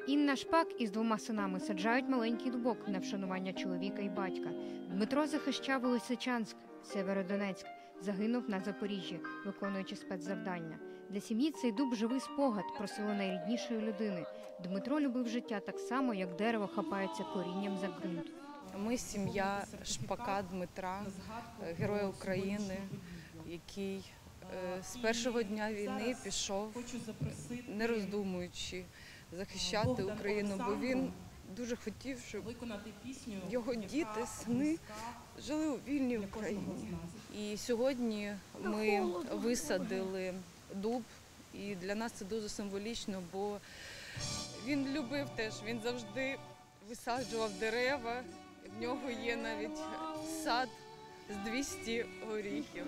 Інна Шпак із 2 синами саджають маленький дубок на вшанування чоловіка і батька. Дмитро захищав Лисичанськ, Сєвєродонецьк, загинув на Запоріжжі, виконуючи спецзавдання. Для сім'ї цей дуб – живий спогад про силу найріднішої людини. Дмитро любив життя так само, як дерево хапається корінням за ґрунт. Ми сім'я Шпака Дмитра, героя України, який з першого дня війни пішов, не роздумуючи, захищати Україну, бо він дуже хотів, щоб його діти, сини жили у вільній Україні. І сьогодні ми висадили дуб, і для нас це дуже символічно, бо він любив теж, він завжди висаджував дерева, в нього є навіть сад з 200 горіхів.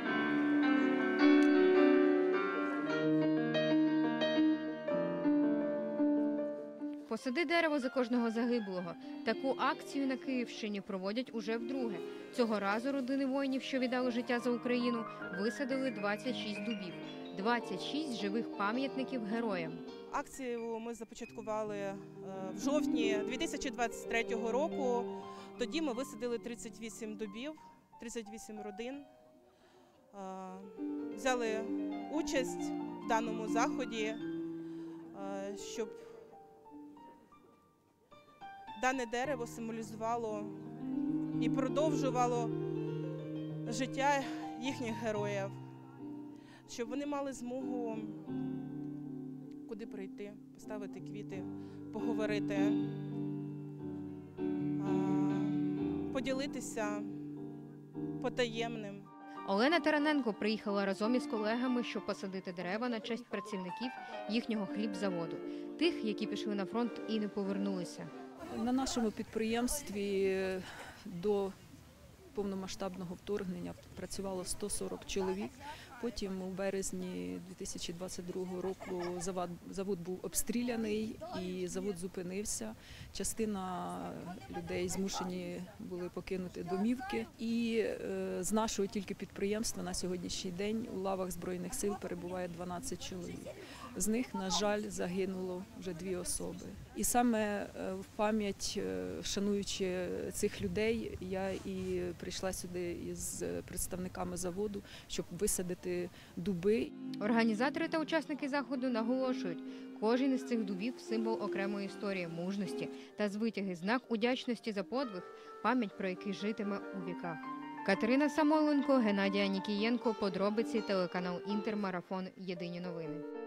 «Посади дерево за кожного загиблого». Таку акцію на Київщині проводять уже вдруге. Цього разу родини воїнів, що віддали життя за Україну, висадили 26 дубів. 26 живих пам'ятників героям. Акцію ми започаткували в жовтні 2023 року. Тоді ми висадили 38 дубів, 38 родин. Взяли участь в даному заході, щоб дане дерево символізувало і продовжувало життя їхніх героїв, щоб вони мали змогу куди прийти, поставити квіти, поговорити, поділитися потаємним. Олена Тараненко приїхала разом із колегами, щоб посадити дерева на честь працівників їхнього хлібзаводу. Тих, які пішли на фронт і не повернулися. На нашому підприємстві до повномасштабного вторгнення працювало 140 чоловік. Потім у березні 2022 року завод був обстріляний і завод зупинився. Частина людей змушені були покинути домівки. І з нашого тільки підприємства на сьогоднішній день у лавах Збройних сил перебуває 12 чоловік. З них, на жаль, загинуло вже 2 особи. І саме в пам'ять, шануючи цих людей, я і прийшла сюди із представниками заводу, щоб висадити дуби. Організатори та учасники заходу наголошують, кожен із цих дубів – символ окремої історії, мужності та звитяги, знак удячності за подвиг, пам'ять про який житиме у віках. Катерина Самойленко, Геннадій Анікієнко, подробиці, телеканал Інтер, марафон «Єдині новини».